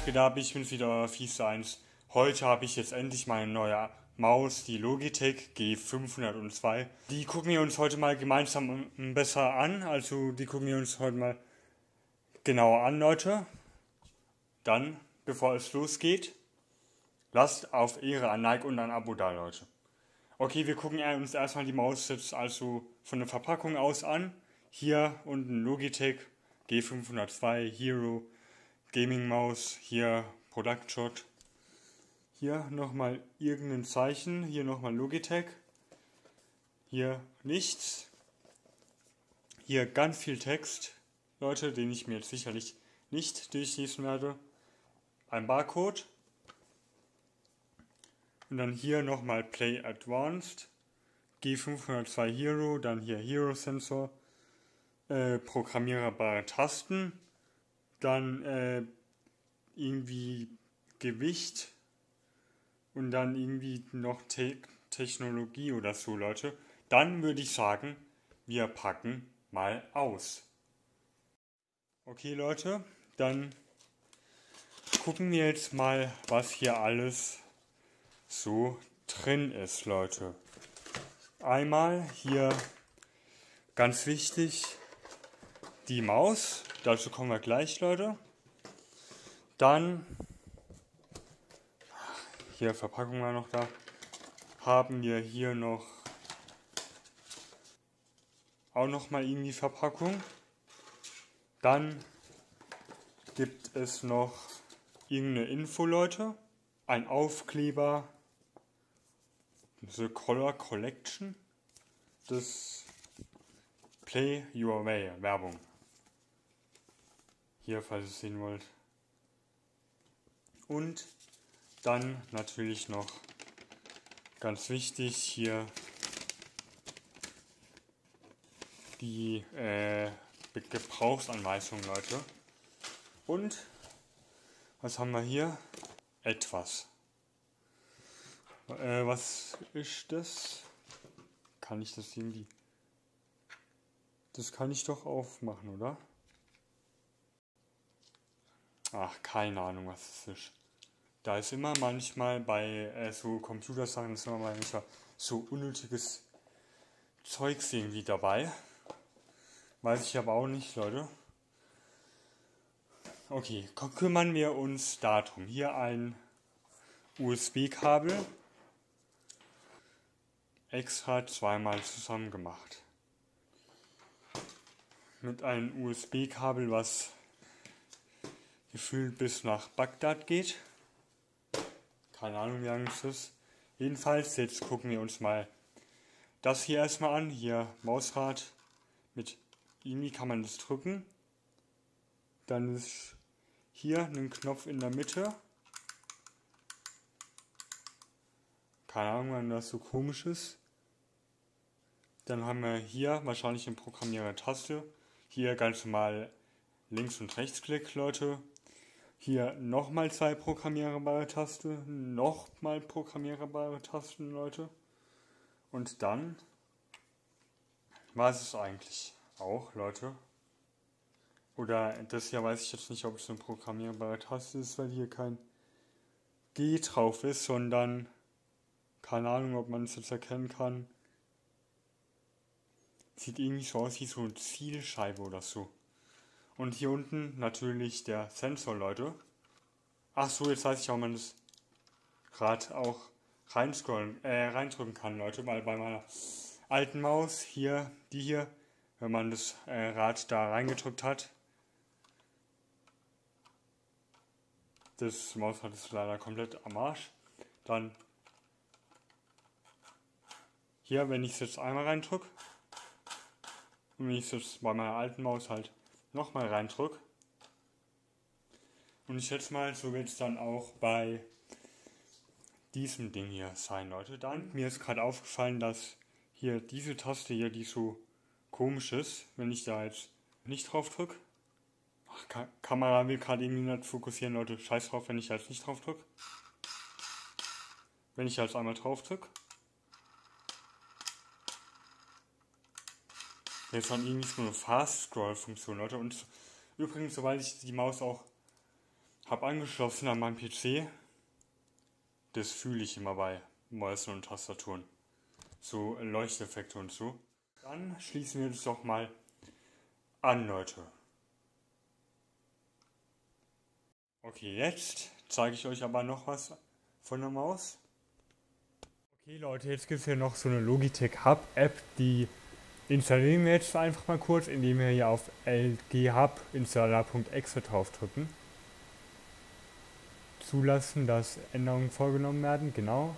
geht ab? Ich bin's wieder, euer Fies1. Heute habe ich jetzt endlich meine neue Maus, die Logitech G502. Die gucken wir uns heute mal gemeinsam besser an. Also die gucken wir uns heute mal genauer an, Leute. Dann, bevor es losgeht, lasst auf Ehre ein Like und ein Abo da, Leute. Okay, wir gucken uns erstmal die Maus jetzt also von der Verpackung aus an. Hier unten Logitech G502 Hero Gaming Maus, hier Product Shot. Hier nochmal irgendein Zeichen, hier nochmal Logitech. Hier nichts. Hier ganz viel Text, Leute, den ich mir jetzt sicherlich nicht durchlesen werde. Ein Barcode. Und dann hier nochmal Play Advanced. G502 Hero, dann hier Hero Sensor. Programmierbare Tasten. Dann irgendwie Gewicht. Und dann irgendwie noch Technologie oder so, Leute. Dann würde ich sagen, wir packen mal aus. Okay, Leute, dann gucken wir jetzt mal, was hier alles so drin ist, Leute. Einmal hier ganz wichtig die Maus, dazu kommen wir gleich, Leute. Dann, hier Verpackung war noch da, haben wir hier noch auch noch mal irgendwie Verpackung. Dann gibt es noch irgendeine Info, Leute. Ein Aufkleber, The Color Collection, das Play Your Way, Werbung. Hier, falls ihr es sehen wollt. Und dann natürlich noch ganz wichtig hier die Gebrauchsanweisung, Leute. Und was haben wir hier? Etwas. Was ist das? Kann ich das irgendwie? Das kann ich doch aufmachen, oder? Ach, keine Ahnung, was das ist. Da ist immer manchmal bei so Computersachen ist immer manchmal so unnötiges Zeugs irgendwie dabei. Weiß ich aber auch nicht, Leute. Okay, kümmern wir uns darum. Hier ein USB-Kabel. Extra zweimal zusammen gemacht. Mit einem USB-Kabel, was gefühlt bis nach Bagdad geht. Keine Ahnung, wie lang es ist. Jedenfalls, jetzt gucken wir uns mal das hier erstmal an. Hier Mausrad. Mit irgendwie kann man das drücken. Dann ist hier ein Knopf in der Mitte. Keine Ahnung, wann das so komisch ist. Dann haben wir hier wahrscheinlich eine Programmierer-Taste. Hier ganz normal Links- und Rechtsklick, Leute. Hier nochmal zwei programmierbare Tasten. Nochmal programmierbare Tasten, Leute. Und dann war es eigentlich auch, Leute. Oder das hier weiß ich jetzt nicht, ob es eine programmierbare Taste ist, weil hier kein G drauf ist, sondern keine Ahnung, ob man es jetzt erkennen kann. Sieht irgendwie so aus wie so eine Zielscheibe oder so. Und hier unten natürlich der Sensor, Leute. Ach so, jetzt weiß ich auch, man das Rad auch reindrücken kann, Leute, weil bei meiner alten Maus hier, die hier, wenn man das Rad da reingedrückt hat, das Mausrad ist leider komplett am Arsch. Dann hier, wenn ich es jetzt einmal reindrücke und wenn ich es jetzt bei meiner alten Maus halt nochmal reindrücke, und ich schätze mal, so wird es dann auch bei diesem Ding hier sein, Leute. Dann, mir ist gerade aufgefallen, dass hier diese Taste hier, die so komisch ist, wenn ich da jetzt nicht drauf drücke. Kamera will gerade irgendwie nicht fokussieren, Leute. Scheiß drauf, wenn ich jetzt nicht drauf drücke. Wenn ich jetzt einmal drauf drücke. Jetzt dann irgendwie so eine Fast-Scroll-Funktion, Leute. Und übrigens, sobald ich die Maus auch Hab angeschlossen an meinem PC. Das fühle ich immer bei Mäusen und Tastaturen. So Leuchteffekte und so. Dann schließen wir das doch mal an, Leute. Okay, jetzt zeige ich euch aber noch was von der Maus. Okay Leute, jetzt gibt es hier noch so eine Logitech Hub App, die installieren wir jetzt einfach mal kurz, indem wir hier auf lghub installer.exe draufdrücken. Zulassen, dass Änderungen vorgenommen werden, genau.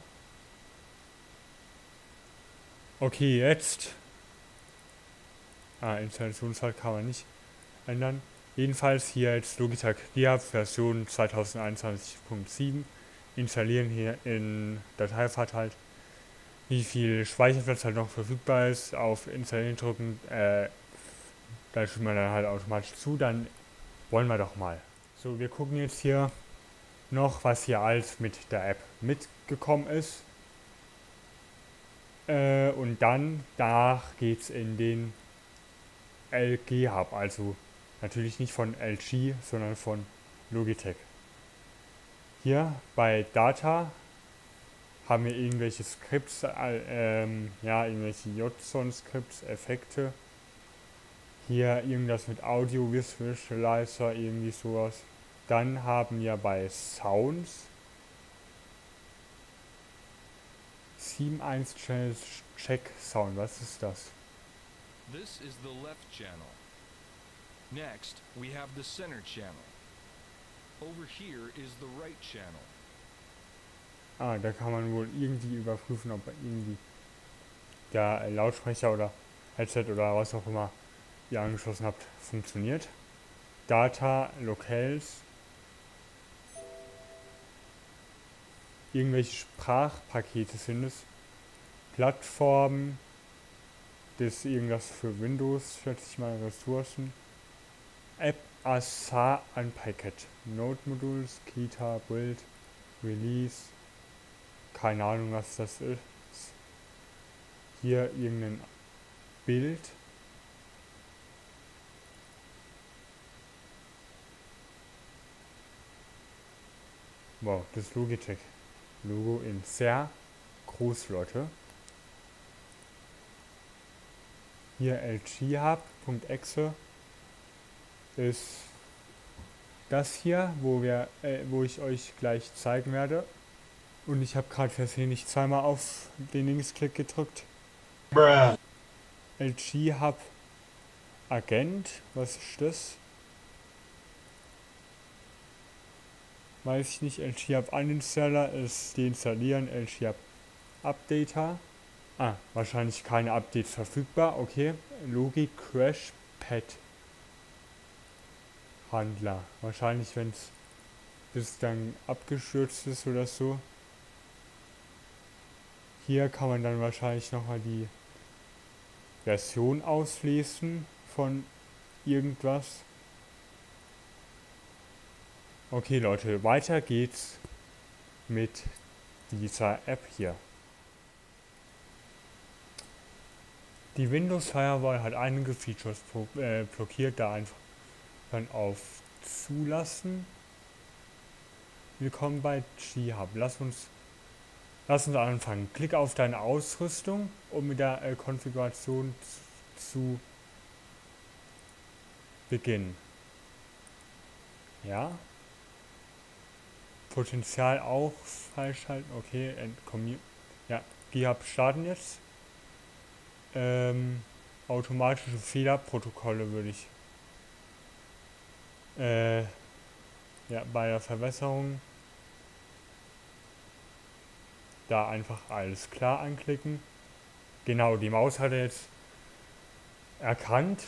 Okay, jetzt. Installationsfall kann man nicht ändern. Jedenfalls hier jetzt Logitech GiHub Version 2021.7. Installieren hier in Dateifahrt halt. Wie viel Speicherplatz halt noch verfügbar ist, auf Installieren drücken, da schiebt man dann halt automatisch zu, dann wollen wir doch mal. So, wir gucken jetzt hier noch, was hier alles mit der App mitgekommen ist. Und dann, danach geht's in den LG Hub, also natürlich nicht von LG, sondern von Logitech. Hier bei Data haben wir irgendwelche Skripts, irgendwelche JSON-Skripts, Effekte. Hier irgendwas mit Audio Visualizer, irgendwie sowas. Dann haben wir bei Sounds 7.1 Channel Check Sound. Was ist das? This is the left channel. Next, we have the center channel. Over here is the right channel. Ah, da kann man wohl irgendwie überprüfen, ob irgendwie der Lautsprecher oder Headset oder was auch immer ihr angeschlossen habt, funktioniert. Data, Locales, irgendwelche Sprachpakete sind es, Plattformen, das ist irgendwas für Windows, schätze ich mal, Ressourcen, App Asa Unpacked, Node Modules, Kita, Build, Release, keine Ahnung was das ist. Hier irgendein Bild. Wow, das Logitech Logo in sehr groß, Leute. Hier lghub.exe ist das hier, wo ich euch gleich zeigen werde. Und ich habe gerade versehentlich zweimal auf den Linksklick gedrückt. Bruh. LG Hub Agent, was ist das? Weiß ich nicht. LG Hub Uninstaller ist deinstallieren. LG Hub Updater. Ah, wahrscheinlich keine Updates verfügbar. Okay. Logi Crash Pad Handler. Wahrscheinlich, wenn es bis dann abgestürzt ist oder so. Hier kann man dann wahrscheinlich nochmal die Version auslesen von irgendwas. Okay Leute, weiter geht's mit dieser App hier. Die Windows Firewall hat einige Features blockiert, da einfach dann auf Zulassen. Willkommen bei GiHub. Lass uns anfangen. Klick auf deine Ausrüstung, um mit der Konfiguration zu beginnen. Ja. Potenzial auch falsch halten. Okay. Ja. GiHub starten jetzt. Automatische Fehlerprotokolle würde ich. Ja, bei der Verbesserung da einfach alles klar anklicken. Genau, die Maus hat er jetzt erkannt.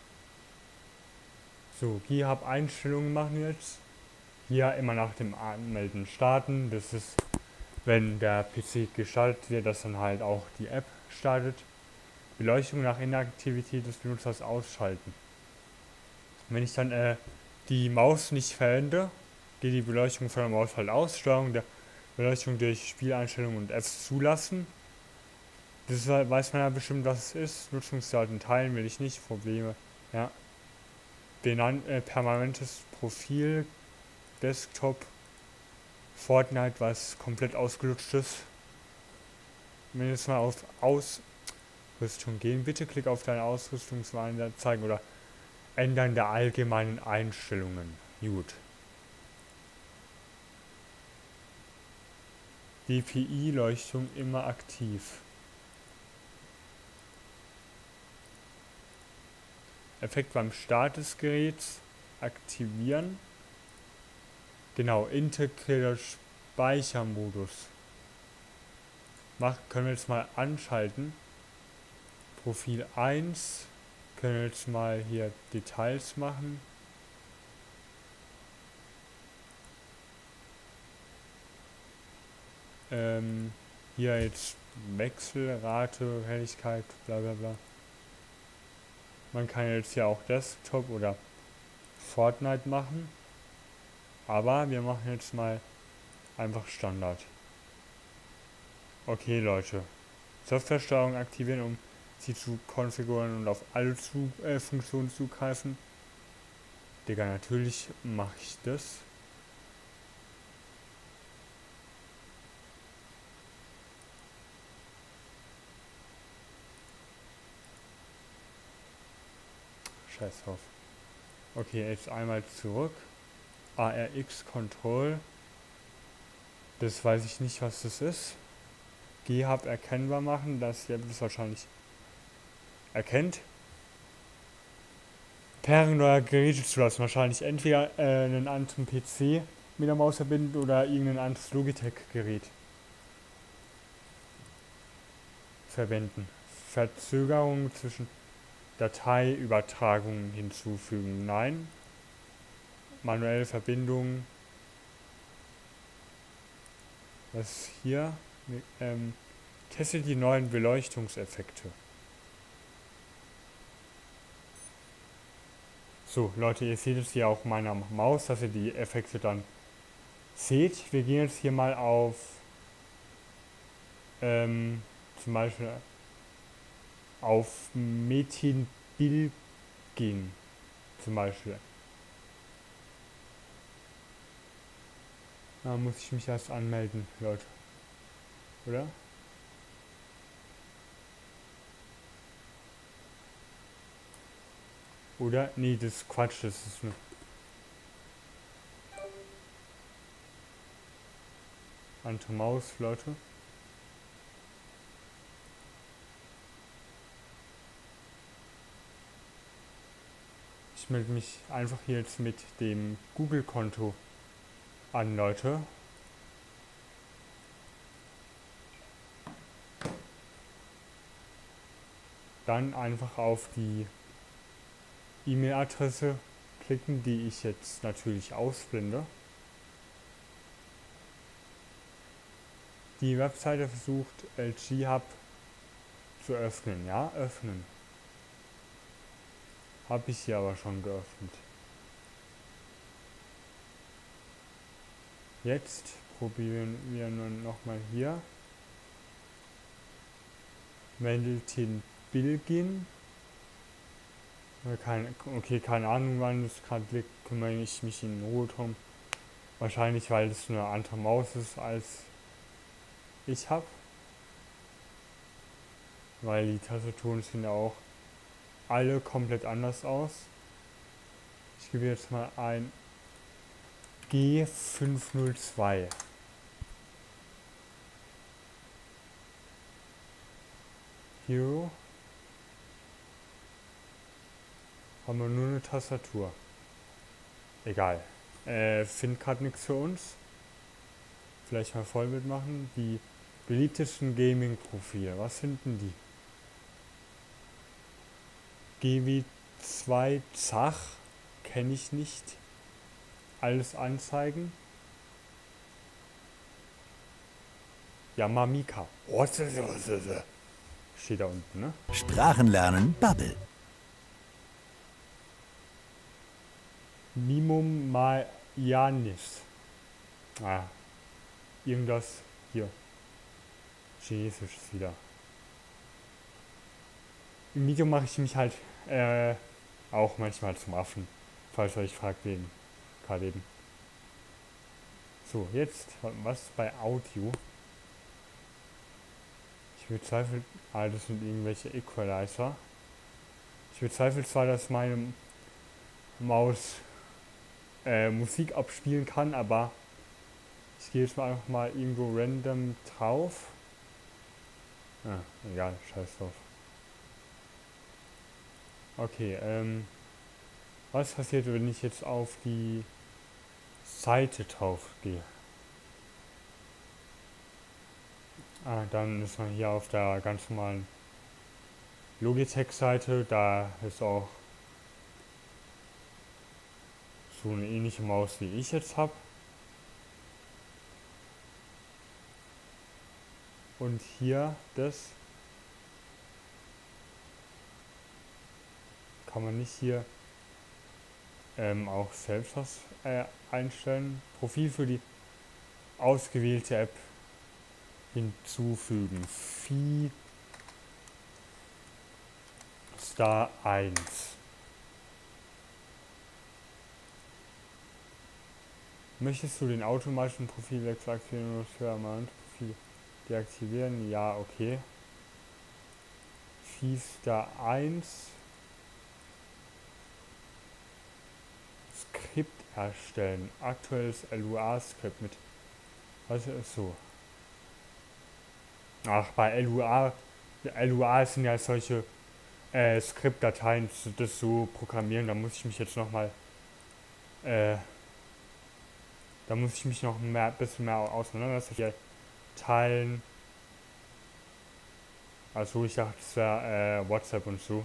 So, GiHub Einstellungen machen wir jetzt. Hier immer nach dem Anmelden starten. Das ist, wenn der PC gestartet wird, dass dann halt auch die App startet. Beleuchtung nach Inaktivität des Benutzers ausschalten. Wenn ich dann die Maus nicht verwende, geht die Beleuchtung von der Maus halt aus. Steuerung der Beleuchtung durch Spieleinstellungen und Apps zulassen. Das weiß man ja bestimmt, was es ist. Nutzungsdaten teilen will ich nicht. Probleme. Ja. Permanentes Profil. Desktop, Fortnite, was komplett ausgelutscht ist. Wenn wir jetzt mal auf Ausrüstung gehen, bitte klick auf deine Ausrüstungswahl zeigen oder Ändern der allgemeinen Einstellungen. Gut. DPI-Leuchtung immer aktiv. Effekt beim Start des Geräts aktivieren. Genau, integrierter Speichermodus. Können wir jetzt mal anschalten. Profil 1. Können wir jetzt mal hier Details machen. Hier jetzt Wechselrate, Helligkeit, bla bla bla. Man kann jetzt ja auch Desktop oder Fortnite machen. Aber wir machen jetzt mal einfach Standard. Okay Leute. Softwaresteuerung aktivieren, um sie zu konfigurieren und auf alle Funktionen zugreifen. Digga, natürlich mache ich das. Scheiß drauf. Okay, jetzt einmal zurück. ARX Control. Das weiß ich nicht, was das ist. G-Hub erkennbar machen, dass ihr das wahrscheinlich erkennt. Pairing neuer Geräte zulassen. Wahrscheinlich entweder einen anderen PC mit der Maus verbinden oder irgendein anderes Logitech-Gerät verwenden. Verzögerung zwischen Dateiübertragungen hinzufügen. Nein. Manuelle Verbindung. Was hier? Teste die neuen Beleuchtungseffekte. So, Leute, ihr seht es hier auf meiner Maus, dass ihr die Effekte dann seht. Wir gehen jetzt hier mal auf zum Beispiel auf Methinbilgin zum Beispiel. Da muss ich mich erst anmelden, Leute. Oder? Oder? Nee, das ist Quatsch, das ist eine. Andere Maus, Leute. Ich melde mich einfach hier jetzt mit dem Google-Konto an, Leute. Dann einfach auf die E-Mail-Adresse klicken, die ich jetzt natürlich ausblende. Die Webseite versucht LG Hub zu öffnen. Ja, öffnen. Habe ich hier aber schon geöffnet. Jetzt probieren wir nun nochmal hier. Meldetin Bilgin. Okay, keine Ahnung, wann es gerade liegt, kümmere ich mich in Ruhe drum. Wahrscheinlich, weil es eine andere Maus ist, als ich habe. Weil die Tastaturen sehen ja auch alle komplett anders aus. Ich gebe jetzt mal ein G502. Hero. Haben wir nur eine Tastatur. Egal. Find gerade nichts für uns. Vielleicht mal Vollbild machen. Die beliebtesten Gaming-Profile. Was finden die? GW2 Zach. Kenne ich nicht. Alles anzeigen. Yamamika. Steht da unten, ne? Sprachenlernen Bubble. Mimum Mayanis. Ah, irgendwas hier. Chinesisch ist wieder. Im Video mache ich mich halt auch manchmal zum Affen. Falls ihr euch fragt, wegen gerade eben. So, jetzt, was bei Audio? Ich bezweifle, das sind irgendwelche Equalizer. Ich bezweifle zwar, dass meine Maus Musik abspielen kann, aber ich gehe jetzt mal einfach mal irgendwo random drauf. Egal, scheiß drauf. Okay, was passiert, wenn ich jetzt auf die Seite drauf gehe? Dann ist man hier auf der ganz normalen Logitech-Seite. Da ist auch so eine ähnliche Maus, wie ich jetzt habe. Und hier, das kann man nicht hier auch selbst was einstellen. Profil für die ausgewählte App hinzufügen. Star 1. Möchtest du den automatischen Profilwechsel aktivieren oder das Permanent-Profil deaktivieren? Ja, okay. Star 1. Skript erstellen. Aktuelles LUA-Skript mit. Was ist so? Ach, bei LUA sind ja solche Skriptdateien, das so programmieren. Da muss ich mich jetzt nochmal. Da muss ich mich noch ein bisschen mehr auseinandersetzen. Hier teilen. Also ich dachte, das wäre WhatsApp und so.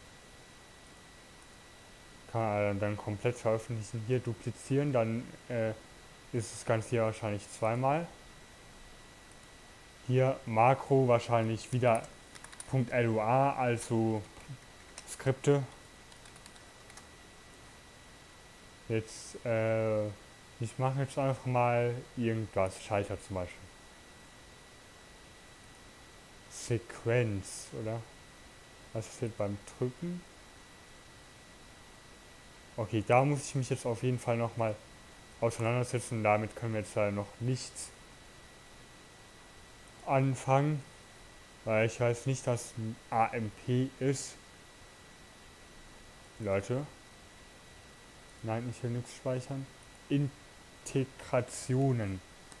Kann man dann komplett veröffentlichen. Hier duplizieren, dann ist das Ganze hier wahrscheinlich zweimal. Hier Makro wahrscheinlich wieder .lua, also Skripte. Jetzt, ich mache jetzt einfach mal irgendwas, Schalter zum Beispiel. Sequenz, oder? Was passiert beim Drücken? Okay, da muss ich mich jetzt auf jeden Fall nochmal auseinandersetzen. Damit können wir jetzt noch nichts anfangen, weil ich weiß nicht, was ein AMP ist. Leute. Nein, ich will nichts speichern. Integrationen.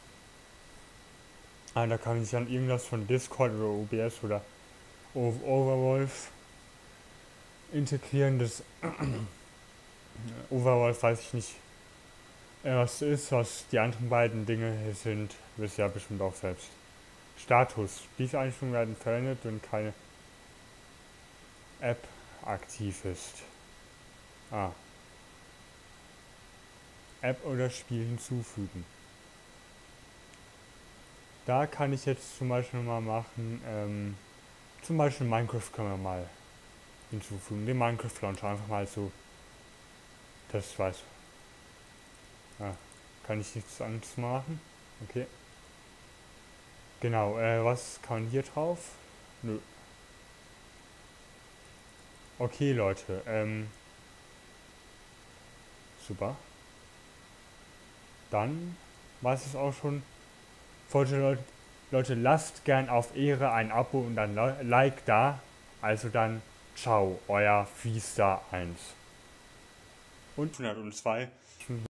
Da kann ich dann irgendwas von Discord oder OBS oder Overwolf integrieren. Das Overwolf weiß ich nicht, was ist, was die anderen beiden Dinge sind, wisst ihr ja bestimmt auch selbst. Status. Diese Einstellungen werden verwendet, wenn keine App aktiv ist. App oder Spiel hinzufügen. Da kann ich jetzt zum Beispiel mal machen, zum Beispiel Minecraft können wir mal hinzufügen. Den Minecraft Launcher einfach mal so. Das weiß. Kann ich nichts anderes machen. Okay. Genau, was kann man hier drauf? Nö. Okay, Leute, super. Dann war es auch schon. Leute, lasst gern auf Ehre ein Abo und ein Like da. Also dann, ciao, euer Fiestar 1. Und 102.